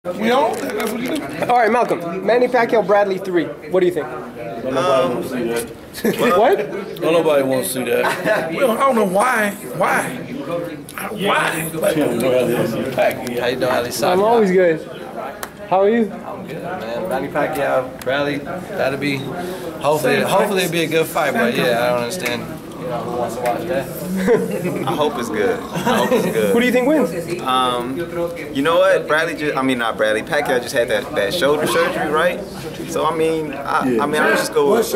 We on? That's what you do. All right, Malcolm. Manny Pacquiao, Bradley 3. What do you think? Nobody wants to see that. What? No, nobody wants to see that. Well, I don't know why. Why? But, How you doing, Ali? I'm always good. How are you? I'm good, man. Manny Pacquiao, Bradley, that'll be, hopefully it'll be a good fight, but yeah, I don't understand, who wants to watch that. I hope it's good. I hope it's good. Who do you think wins? You know what? Not Bradley. Pacquiao just had that shoulder surgery, right? So I mean, I just go with.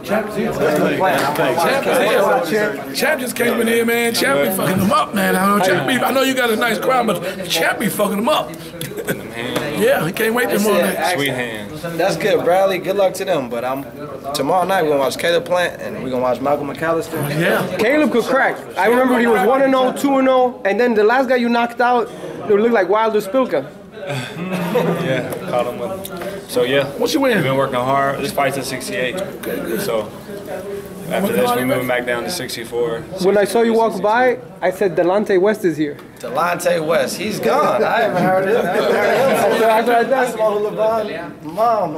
Champ just came in here, man. Champ be fucking him up, man. I know you got a nice crowd, but Champ be fucking him up. Yeah, he can't wait tomorrow night. Sweet hands. That's good, Bradley. Good luck to them. But tomorrow night we're gonna watch Caleb Plant and we're gonna watch Malcolm McAllister. Yeah. Caleb could crack. I remember he was 1-0, 2-0, and then the last guy you knocked out, it looked like Wilder Spilka. Yeah, caught him with. So yeah, What you win? We've been working hard. This fight's at 68. So after this, we're moving back down to 64. When I saw you walk by, I said Delonte West is here. Delonte West, he's gone. I haven't heard of him. That's my LeBron mom.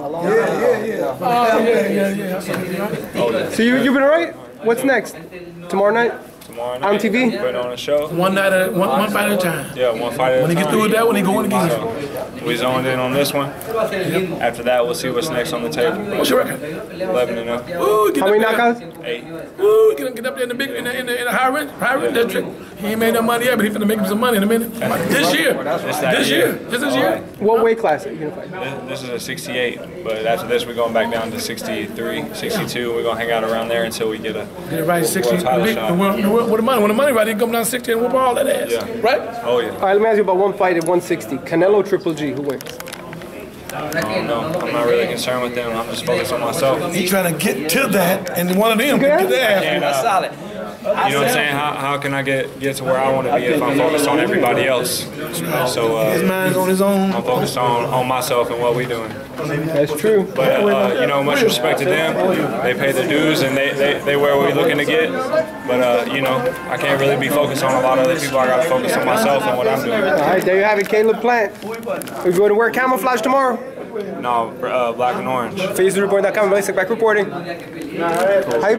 Yeah. So you've been all right? What's next? Tomorrow night? Tomorrow night, On TV? putting on a show. One fight at a time. Yeah, one fight at a time. When he get through with that one, he going again. So we zoned in on this one. After that, we'll see what's next on the table. What's your record? 11-0. Ooh, get How many up there. knockouts? 8. Ooh, get up there in the big, in the high rent district. He ain't made no money yet, but he's finna make him some money in a minute. This year. This year. What weight class are you going to fight? This is a 68, but after this, we're going back down to 63, 62. We're going to hang out around there until we get a Get it right, 60. world title shot. With the money. When the money right, he come down 60 and whoop all that ass. Yeah. Right? Oh, yeah. All right, let me ask you about one fight at 160. Canelo Triple G, who wins? I don't know. I'm not really concerned with them. I'm just focused on myself. He trying to get to that, and one of them get there. And, That's solid. you know what I'm saying? How can I get to where I want to be if I'm focused on everybody else? So His mind's on his own. I'm focused on myself and what we're doing. That's true. But much respect to them. They pay the dues and they where we're looking to get. But I can't really be focused on a lot of other people. I got to focus on myself and what I'm doing. All right, there you have it, Caleb Plant. Are you going to wear camouflage tomorrow? No, black and orange. FaceReport.com, basic back reporting.